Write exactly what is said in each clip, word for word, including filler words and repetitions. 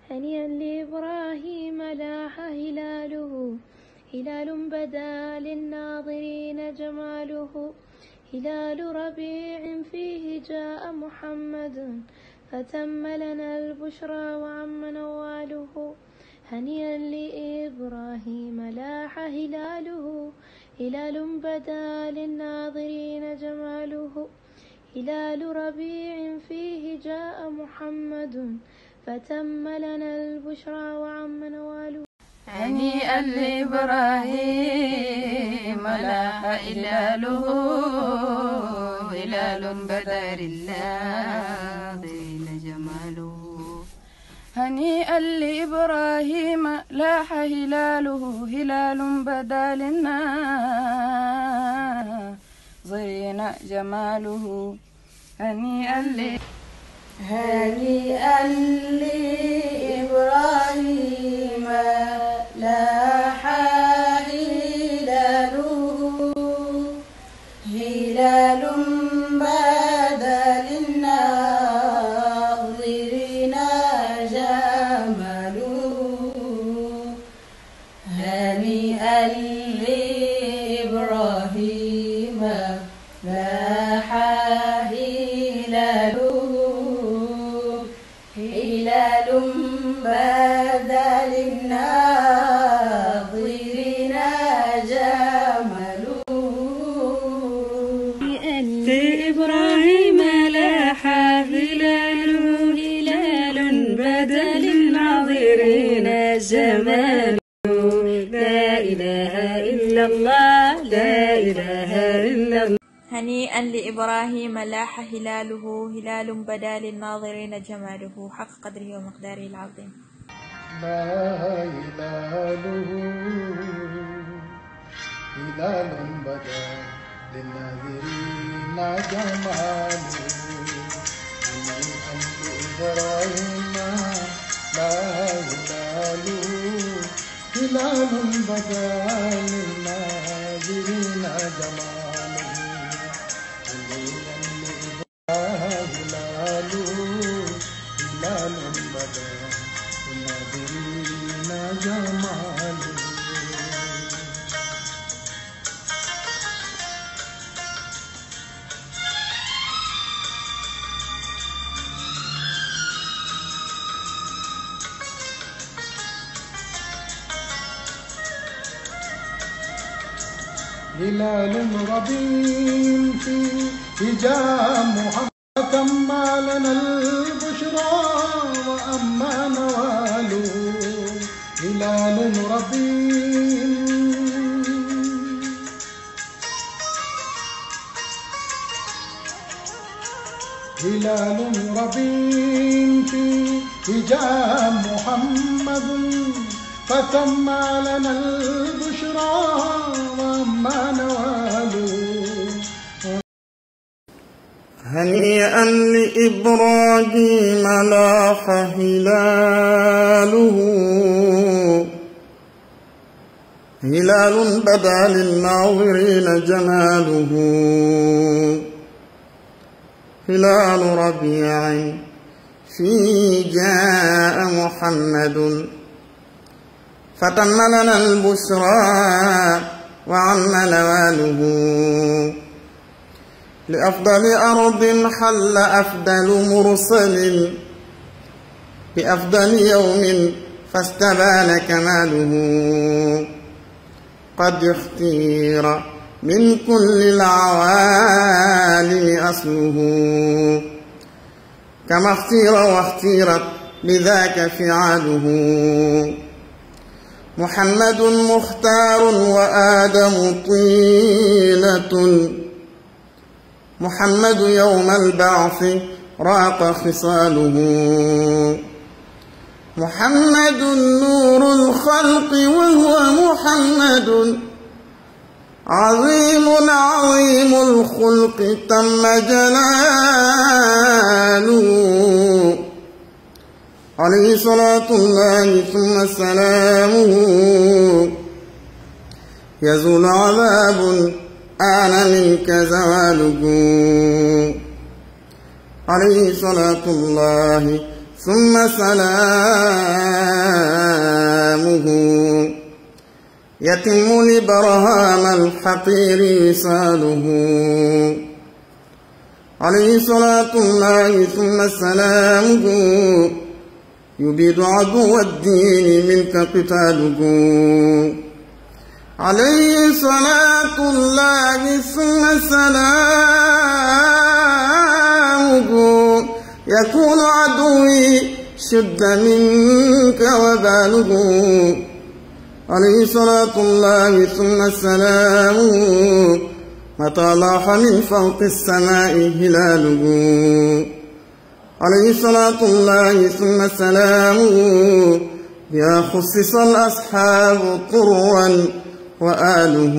هنيئا لإبراهيم لاح هلاله، هلال بدا للناظرين جماله، هلال ربيع فيه جاء محمد، فتم لنا البشرى وعم نواله. هنيئا لإبراهيم لاح هلاله، هلال بدا للناظرين جماله، هلال ربيع فيه جاء محمد، فتم لنا البشرى وعم نواله. هنيئا لإبراهيم لاح هلاله، هلال بدا للناظرين جماله. هنيئا لإبراهيم لاح هلاله، هلال بدا للناظرين جماله. هنيئا ل هنيئا لإبراهيم لاح هلاله، هلال بدا للناظرين جماله. هنيئا لإبراهيم لاح هلاله، هلال بدا للناظرين جماله. لإبراهيم لاح هلاله، هلال بدا للناظرين جماله. لا إله إلا الله، لا إله إلا الله. هنيئا لإبراهيم لاح هلاله، هلال بدا للناظرين جماله. حق قدره ومقداره العظيم. لا هلاله هلال بدا للناظرين جماله. هنيئا لإبراهيم لا هلاله هلال بدا للناظرين جماله. هنيئا لإبراهيم هلال بدا للناظرين جماله. هلال ربيع فيه جاء محمد، تم لنا البشرى وأما نواله. هلال ربيع هلال ربيع فيه جاء محمد، فتم لنا البشرى وأما نواله. هنيئا لإبراهيم لاح هلاله، هلال بدا للناظرين جماله. هلال ربيع فيه جاء محمد، فتم لنا البشرى وعم نواله. لأفضل أرض حل أفضل مرسل، بأفضل يوم فاستبان كماله. قد اختير من كل العوالم أصله، كما اختير واختيرت لذاك فعاله. محمد مختار وآدم طيلة، محمد يوم البعث راق خصاله. محمد نور الخلق وهو محمد، عظيم عظيم الخلق تم جلاله. عليه صلاة الله ثم سلامه، يزول عذاب آن منك زواله. عليه صلاة الله ثم سلامه يتم لبرهام الحقير وصاله عليه صلاة الله ثم سلامه يبيد عدو الدين منك قتاله عليه صلاة الله ثم سلامه يكون عدوي شد منك وباله عليه صلاة الله ثم سلامه متى لاح من فوق السماء هلاله عليه صلاة الله ثم سلامه يا خصص الأصحاب طروا وآله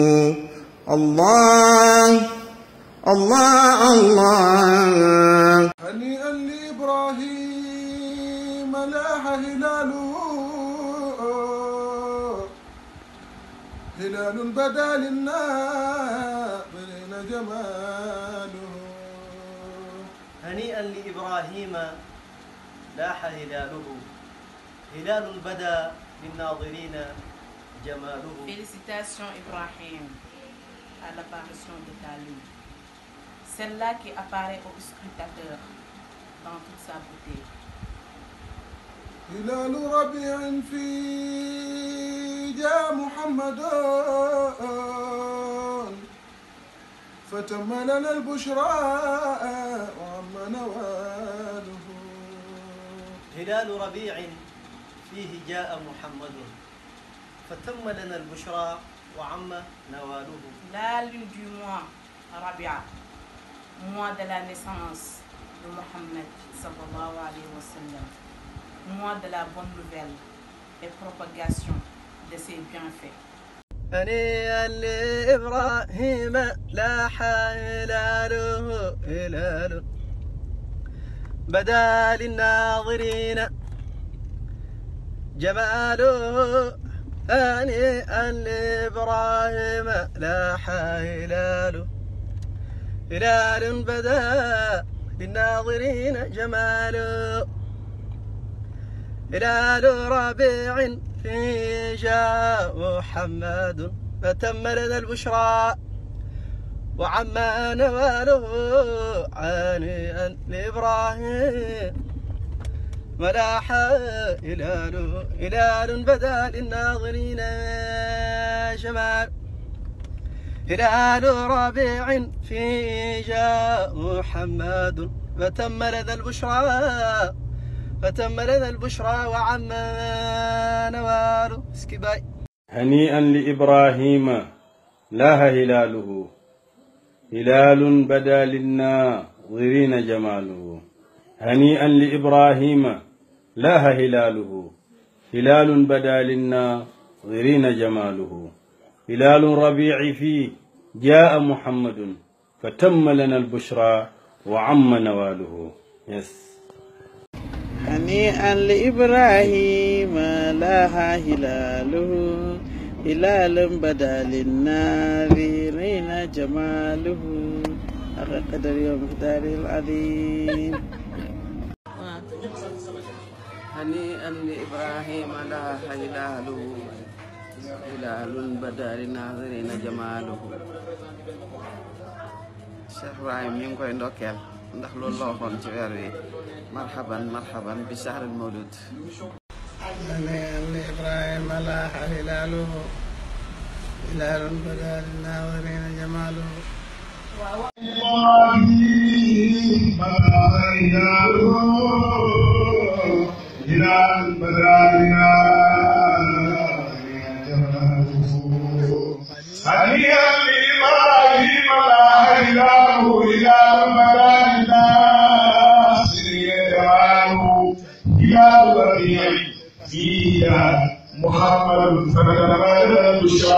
الله الله الله هنيئا لإبراهيم لاح هلاله هلال بدا للناظرين جماله هنيئا لإبراهيم لاح هلاله هلال بدا للناظرين جماله. Félicitations Ibrahim à l'apparition de ta lune, celle-là qui apparaît au scrutateur dans toute sa beauté. هلال ربيع في جاء محمد فتم لنا البشرى وعم نواله. هلال ربيع فيه جاء محمد فتم لنا البشرى وعم نواله. La lune du mois Rabia, mois de la naissance de Mohammed sallallahu alayhi wa sallam, mois de la bonne nouvelle et propagation de ses bienfaits. هنيئا لإبراهيم لاح هلاله هلال بدا للناظرين جماله. هنيئا لإبراهيم لاح هلاله هلال بدا للناظرين جماله. هلال ربيع فيه جاء محمد فتم لنا البشرى وعم نواله. هنيئا لإبراهيم ملاح هلاله هلال بدا للناظرين جمال. هلال ربيع فيه جاء محمد فتم لنا البشرى فتم لنا البشرى وعم نواله. سكيباي. هنيئا لإبراهيم لاح هلاله هلال بدا للناظرين جماله. هنيئا لإبراهيم لاح هلاله هلال بدا للناظرين جماله. هلال ربيع فيه جاء محمد فتم لنا البشرى وعم نواله. يس. هنيئا لإبراهيم لاح هلاله هلال بدا للناظرين جماله. حق قدر يوم مقداره العظيم. هنيئا لإبراهيم لاح هلاله هلال بدا للناظرين جماله. Cheikh Ibrahim ñu ngi koy ndokkeel ndax loolu la waxoon ci weer wi marhaban marhaban bi shahril mawlud. هنيئا لإبراهيم لاح هلاله هلال بدا للناظرين جماله. هلال بدا هنيئا لإبراهيم لاح هلاله هلال بدا للناظرين جماله. هلال ربيع فيه محمد فتم لنا البشرى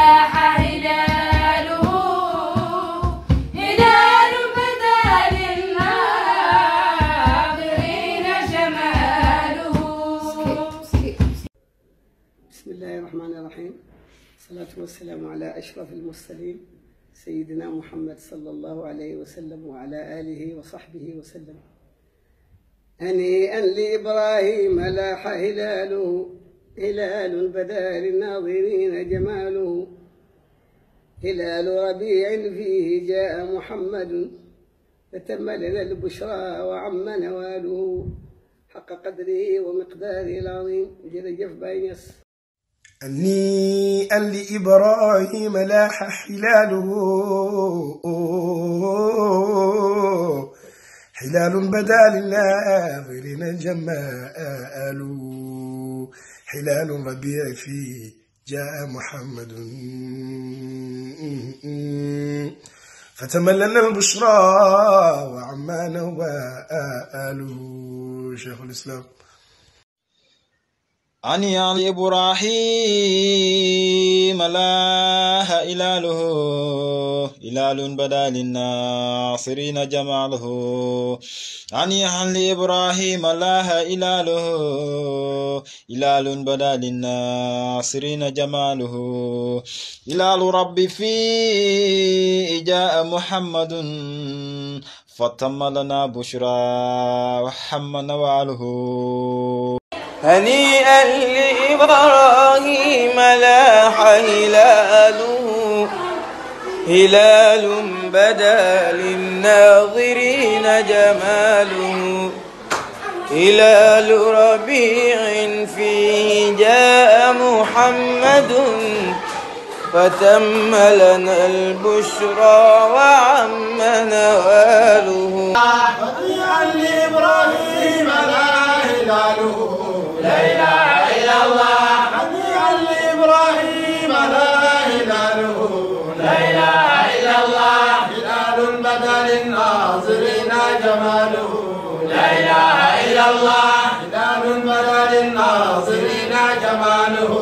هلال الرحيم. الصلاة والسلام على أشرف المرسلين سيدنا محمد صلى الله عليه وسلم وعلى آله وصحبه وسلم. هنيئا لإبراهيم لاح هلاله، هلال بدا للناظرين جماله، هلال ربيع فيه جاء محمد، فتم لنا البشرى وعم نواله، حق قدره ومقداره العظيم. جرجف باينس. هنيئا لإبراهيم لاح هلاله، هلال بدا للناظرين جماله، هلال ربيع فيه جاء محمد، فتم لنا البشرى وعما نواله. شيخ الإسلام. هنيئا لإبراهيم لاح هلاله، هلال بدا للناصرين جماله، هنيئا لإبراهيم لاح هلاله، هلال بدا للناصرين جماله، هلال ربي فيه جاء محمد، فتم لنا بشرى وحم نواله. هنيئا لإبراهيم لاح هلاله، هلال بدا للناظرين جماله، هلال ربيع فيه جاء محمد، فتم لنا البشرى وعم نواله. هنيئا لإبراهيم لاح هلاله، لا إله إلا الله. هنيئا لإبراهيم لاح هلاله، لا إله إلا الله. هلال بدا للناظرين جماله، لا إله إلا الله. هلال بدا للناظرين جماله،